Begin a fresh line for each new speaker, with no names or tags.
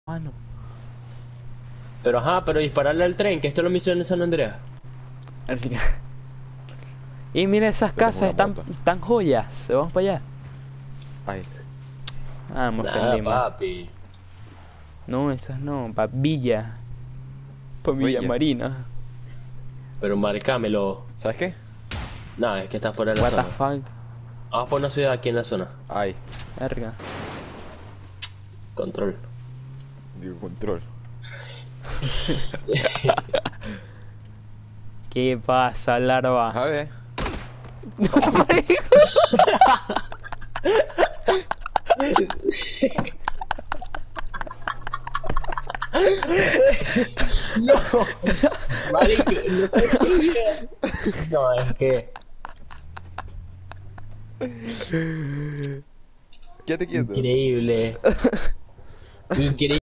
Mano.
Pero ajá, pero dispararle al tren, que esto es lo misión de San Andreas.
Al final. Y mira, esas
Pero
casas
tengo una
están joyas. Vamos para allá.
Ay,
Ah, me
Nada,
ofendí, man.
papi.
No, esas no. Pa' Villa. Pa' Villa
Villa.
Marina.
Pero marcámelo.
¿sabes qué?
Nada, es que está fuera de la
What the
zona.
fuck.
Vamos por una ciudad aquí en la zona.
Ay,
Verga.
Control.
digo control.
¿Qué pasa, larva?
A ver.
No, marico, no sé qué. No, es que
Quédate quieto.
increíble. Increíble.